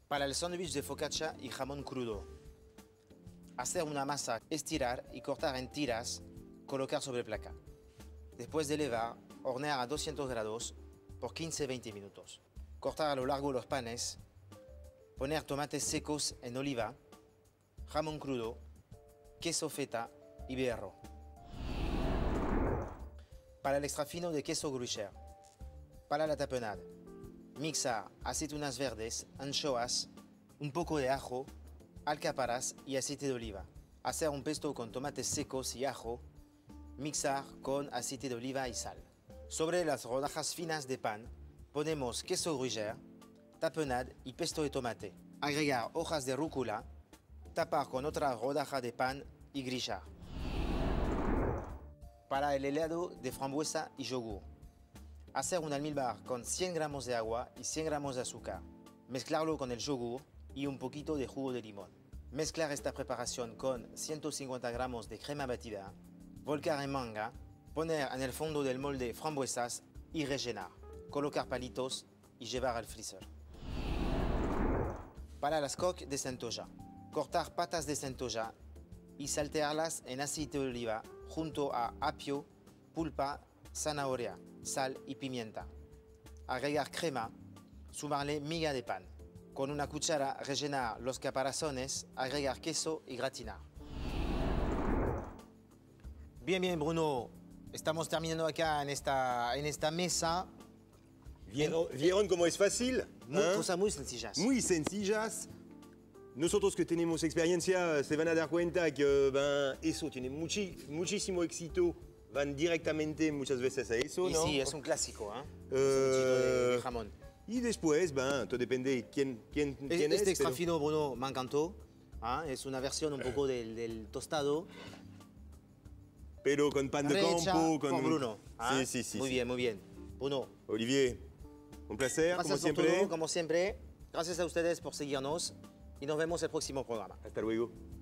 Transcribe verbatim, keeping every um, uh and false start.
Para el sándwich de focaccia y jamón crudo. Hacer una masa, estirar y cortar en tiras, colocar sobre placa. Después de elevar, hornear a doscientos grados por quince a veinte minutos. Cortar a lo largo los panes, poner tomates secos en oliva, jamón crudo, queso feta y berro. Para el extra fino de queso gruyère. Para la tapenade, mixar aceitunas verdes, anchoas, un poco de ajo, alcaparras y aceite de oliva. Hacer un pesto con tomates secos y ajo, mixar con aceite de oliva y sal. Sobre las rodajas finas de pan, ponemos queso gruyère, tapenade y pesto de tomate. Agregar hojas de rúcula, tapar con otra rodaja de pan y grillar. Para el helado de frambuesa y yogur. Hacer un almíbar con cien gramos de agua y cien gramos de azúcar. Mezclarlo con el yogur y un poquito de jugo de limón. Mezclar esta preparación con ciento cincuenta gramos de crema batida. Volcar en manga. Poner en el fondo del molde frambuesas y rellenar. Colocar palitos y llevar al freezer. Para las coques de centolla. Cortar patas de centolla y saltearlas en aceite de oliva junto a apio, pulpa, zanahoria, sal y pimienta. Agregar crema, sumarle miga de pan. Con una cuchara rellenar los caparazones, agregar queso y gratinar. Bien, bien, Bruno. Estamos terminando acá en esta, en esta mesa. ¿Vieron, ¿Vieron cómo es fácil? Muy, ¿Eh? Cosas muy sencillas. Muy sencillas. Nosotros que tenemos experiencia se van a dar cuenta que ben, eso tiene muchi, muchísimo éxito. Van directamente muchas veces a eso, Y ¿no? sí, es un clásico, ¿eh? Eh, de, de jamón. Y después, ben, todo depende quién, quién, quién Este es. extra pero... fino, Bruno, me encantó. ¿Ah? Es una versión un poco del, del tostado. Pero con pan de Rehecha campo, con... por Bruno. ¿Ah? Sí, sí, sí. Muy sí. bien, muy bien. Bruno, Olivier, un placer, gracias como por siempre. todo, como siempre. Gracias a ustedes por seguirnos y nos vemos el próximo programa. Hasta luego.